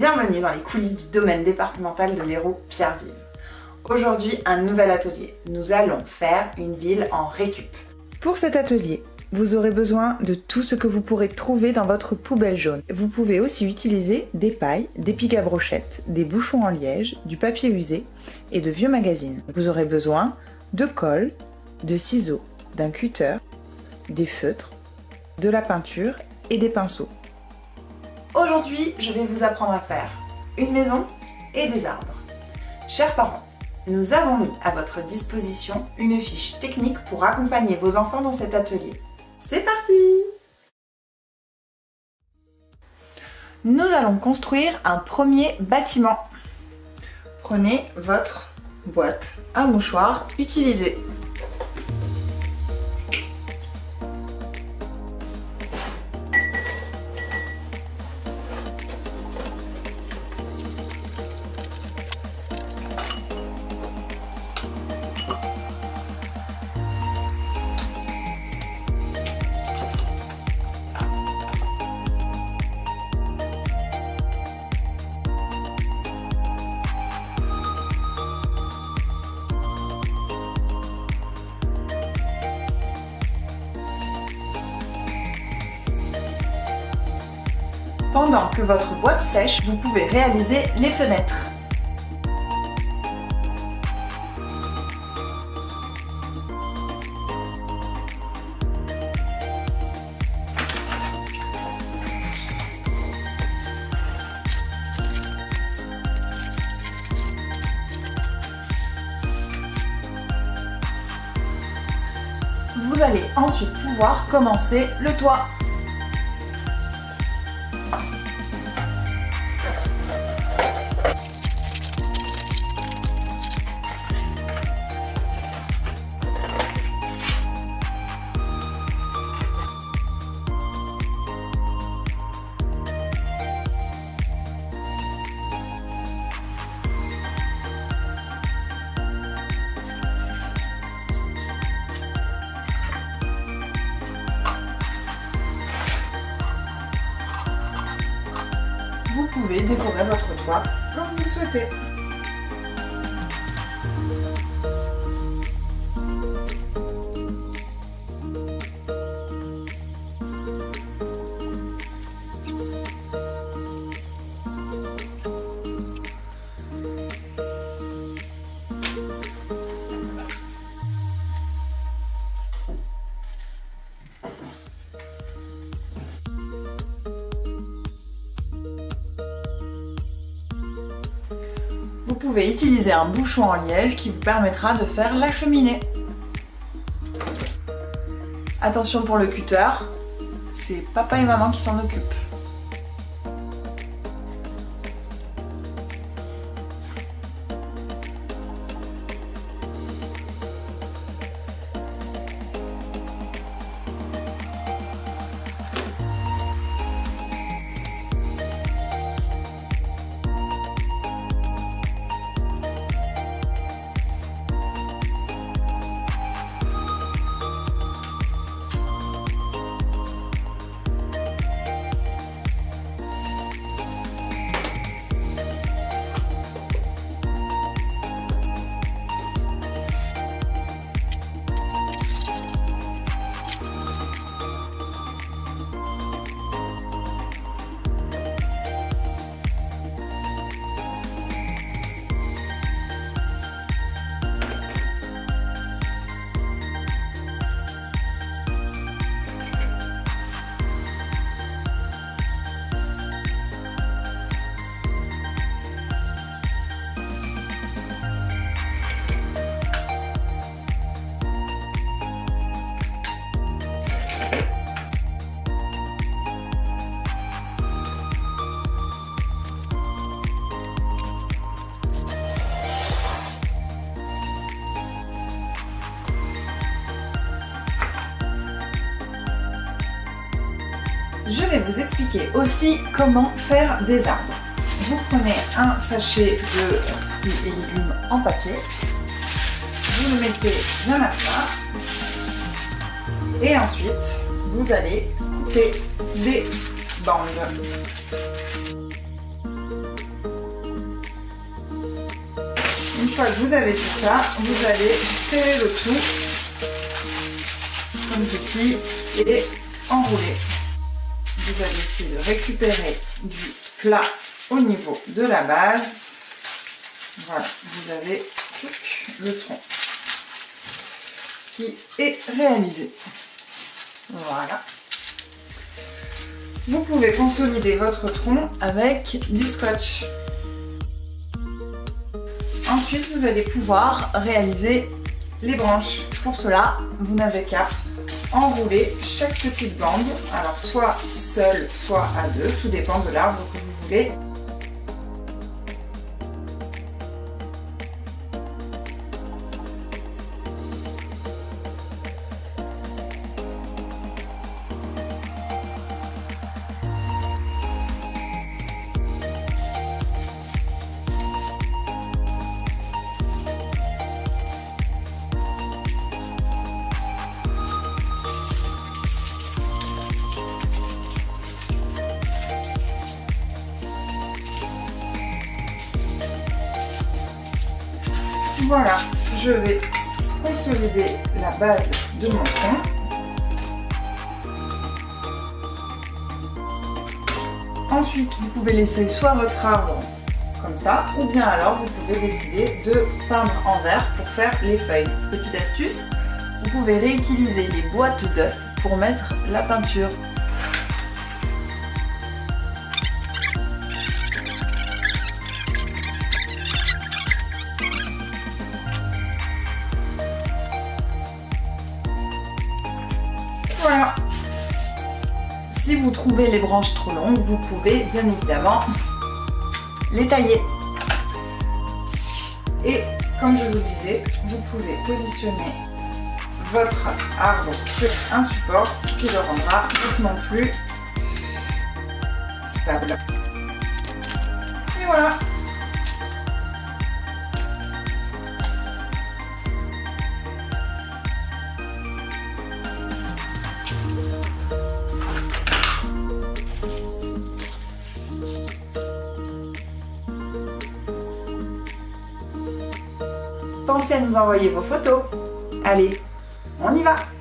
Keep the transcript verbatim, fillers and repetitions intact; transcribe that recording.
Bienvenue dans les coulisses du domaine départemental de l'Hérault Pierre-Vive. Aujourd'hui, un nouvel atelier. Nous allons faire une ville en récup. Pour cet atelier, vous aurez besoin de tout ce que vous pourrez trouver dans votre poubelle jaune. Vous pouvez aussi utiliser des pailles, des pics à brochettes, des bouchons en liège, du papier usé et de vieux magazines. Vous aurez besoin de colle, de ciseaux, d'un cutter, des feutres, de la peinture et des pinceaux. Aujourd'hui, je vais vous apprendre à faire une maison et des arbres. Chers parents, nous avons mis à votre disposition une fiche technique pour accompagner vos enfants dans cet atelier. C'est parti! Nous allons construire un premier bâtiment. Prenez votre boîte à mouchoirs utilisée. Pendant que votre boîte sèche, vous pouvez réaliser les fenêtres. Vous allez ensuite pouvoir commencer le toit. Vous pouvez décorer votre toit comme vous le souhaitez. Vous pouvez utiliser un bouchon en liège qui vous permettra de faire la cheminée. Attention pour le cutter, c'est papa et maman qui s'en occupent. Je vais vous expliquer aussi comment faire des arbres. Vous prenez un sachet de fruits et légumes en papier, vous le mettez bien à plat et ensuite vous allez couper des bandes. fois que vous avez tout ça, vous allez serrer le tout comme ceci et enrouler. Vous allez essayer de récupérer du plat au niveau de la base. Voilà, vous avez le tronc qui est réalisé. Voilà. Vous pouvez consolider votre tronc avec du scotch. Ensuite, vous allez pouvoir réaliser les branches. Pour cela, vous n'avez qu'à enrouler chaque petite bande. Alors, soit seule, soit à deux, tout dépend de l'arbre que vous voulez. Voilà, je vais consolider la base de mon tronc. Ensuite, vous pouvez laisser soit votre arbre comme ça, ou bien alors vous pouvez décider de peindre en vert pour faire les feuilles. Petite astuce, vous pouvez réutiliser les boîtes d'œufs pour mettre la peinture. Voilà. Si vous trouvez les branches trop longues, vous pouvez bien évidemment les tailler. Et comme je vous disais, vous pouvez positionner votre arbre sur un support, ce qui le rendra nettement plus stable. Et voilà. Pensez à nous envoyer vos photos. Allez, on y va!